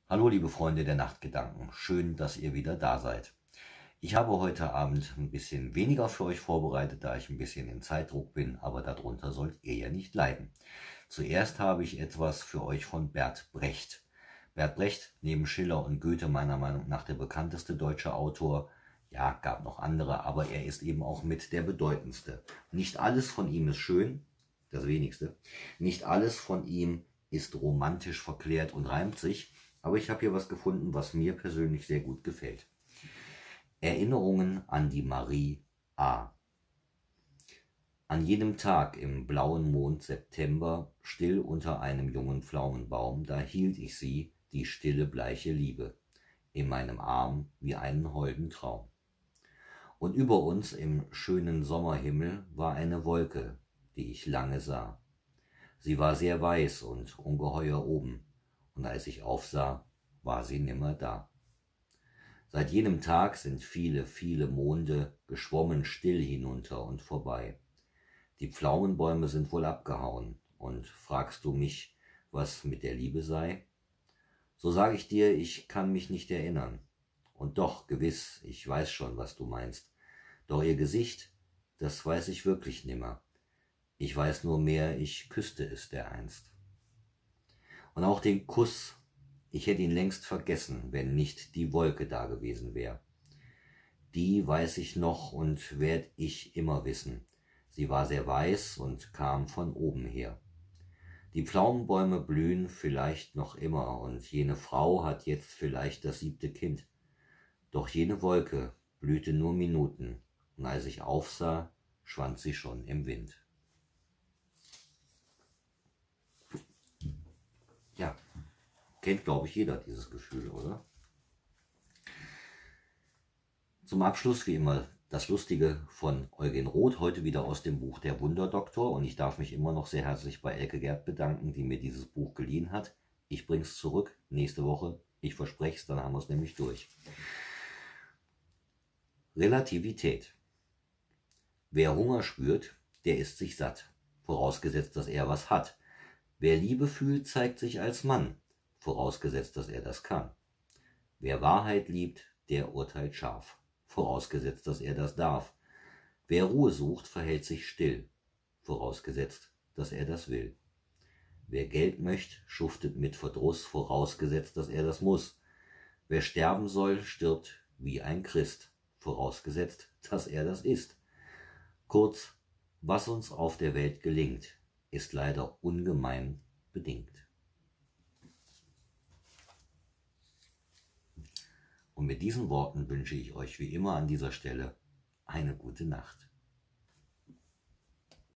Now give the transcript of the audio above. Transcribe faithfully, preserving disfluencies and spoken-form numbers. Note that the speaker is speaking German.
Hallo liebe Freunde der Nachtgedanken, schön, dass ihr wieder da seid. Ich habe heute Abend ein bisschen weniger für euch vorbereitet, da ich ein bisschen in Zeitdruck bin, aber darunter sollt ihr ja nicht leiden. Zuerst habe ich etwas für euch von Bert Brecht. Bert Brecht, neben Schiller und Goethe meiner Meinung nach der bekannteste deutsche Autor. Ja, gab noch andere, aber er ist eben auch mit der bedeutendste. Nicht alles von ihm ist schön, das wenigste. Nicht alles von ihm ist romantisch verklärt und reimt sich. Aber ich habe hier was gefunden, was mir persönlich sehr gut gefällt. Erinnerungen an die Marie A. An jenem Tag im blauen Mond September, still unter einem jungen Pflaumenbaum, da hielt ich sie, die stille, bleiche Liebe, in meinem Arm wie einen holden Traum. Und über uns im schönen Sommerhimmel war eine Wolke, die ich lange sah. Sie war sehr weiß und ungeheuer oben, und als ich aufsah, war sie nimmer da. Seit jenem Tag sind viele, viele Monde geschwommen still hinunter und vorbei. Die Pflaumenbäume sind wohl abgehauen, und fragst du mich, was mit der Liebe sei? So sag ich dir, ich kann mich nicht erinnern. Und doch, gewiss, ich weiß schon, was du meinst. Doch ihr Gesicht, das weiß ich wirklich nimmer. Ich weiß nur mehr, ich küsste es dereinst. Und auch den Kuss, ich hätte ihn längst vergessen, wenn nicht die Wolke da gewesen wär. Die weiß ich noch und werd ich immer wissen. Sie war sehr weiß und kam von oben her. Die Pflaumenbäume blühen vielleicht noch immer, und jene Frau hat jetzt vielleicht das siebte Kind. Doch jene Wolke blühte nur Minuten, und als ich aufsah, schwand sie schon im Wind. Ja. Kennt, glaube ich, jeder dieses Gefühl, oder? Zum Abschluss, wie immer, das Lustige von Eugen Roth, heute wieder aus dem Buch Der Wunderdoktor. Und ich darf mich immer noch sehr herzlich bei Elke Gerd bedanken, die mir dieses Buch geliehen hat. Ich bring's zurück nächste Woche. Ich verspreche es, dann haben wir es nämlich durch. Relativität. Wer Hunger spürt, der isst sich satt, vorausgesetzt, dass er was hat. Wer Liebe fühlt, zeigt sich als Mann, vorausgesetzt, dass er das kann. Wer Wahrheit liebt, der urteilt scharf, vorausgesetzt, dass er das darf. Wer Ruhe sucht, verhält sich still, vorausgesetzt, dass er das will. Wer Geld möchte, schuftet mit Verdruss, vorausgesetzt, dass er das muss. Wer sterben soll, stirbt wie ein Christ, vorausgesetzt, dass er das ist. Kurz, was uns auf der Welt gelingt, ist leider ungemein bedingt. Und mit diesen Worten wünsche ich euch wie immer an dieser Stelle eine gute Nacht.